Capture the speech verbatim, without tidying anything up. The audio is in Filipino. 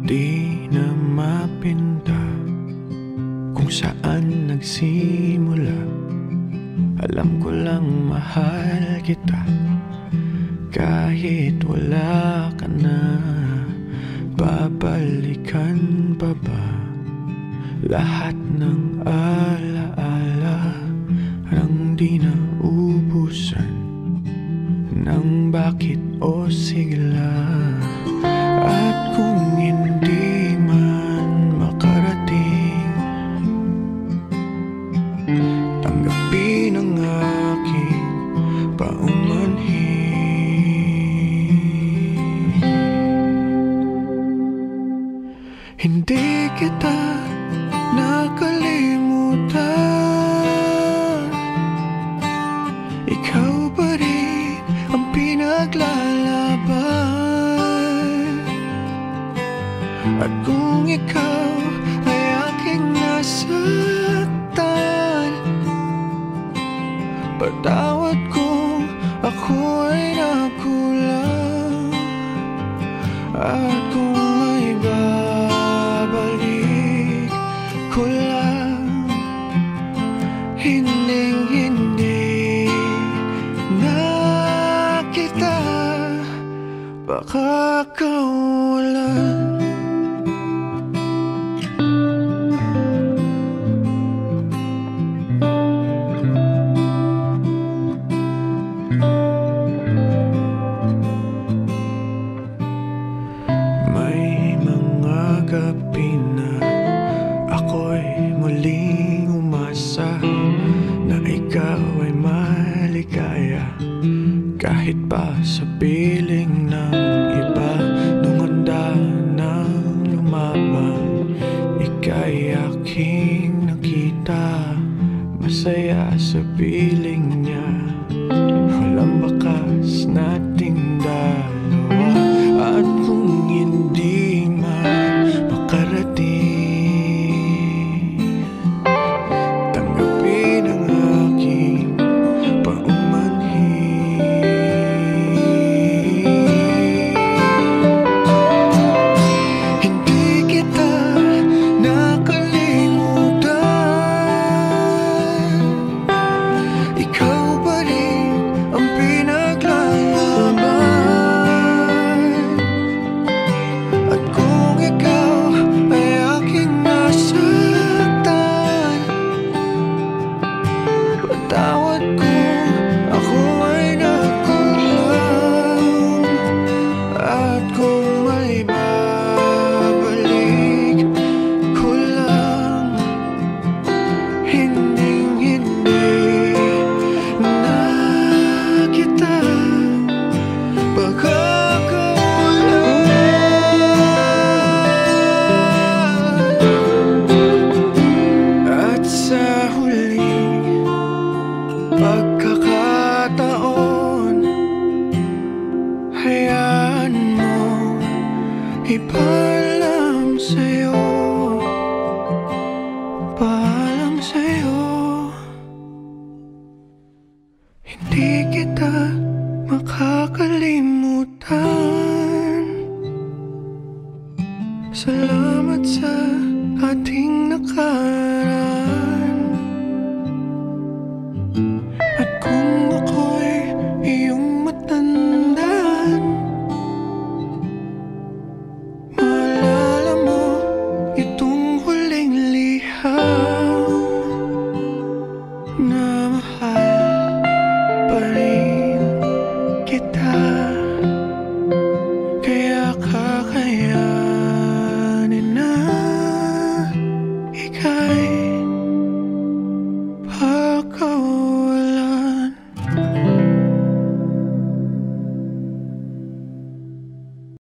Di na mapinta kung saan nagsimula. Alam ko lang mahal kita kahit wala ka na. Babalikan pa ba lahat ng alaala nang di na ubusan ng bakit o sigla? At kung hindi man makarating, tanggapin ang aking paumanhin. Hindi kita nakalimutan, ikaw pa rin ang pinaglalaban. At kung ikaw ay aking nasaktan, patawad kung ako ay nakulang. At kung may babalik ko lang, hinding hindi na kita pakakawalan. Gabi na ako'y muling umasa na ikaw ay maligaya, kahit pa sa piling ng iba. Nung handa nang lumabang, ika'y aking nakita, masaya sa piling niya. Walang bakas nating dalawa. At kung hindi makarating, tanggapin ang aking paumanhin. Hindi kita nakalimutan, ikaw pa rin ang pinaglalaban. At kung ikaw ay aking nasaktan, patawad kung ako ay nakulang. At kung may babalik ko lang, hinding hindi na kita pakakawalan. At sa huling pagkakataon, hayaan mo ipaalam sa'yo, paalam sa'yo. Hindi kita makakalimutan. Salamat sa ating nakaraan.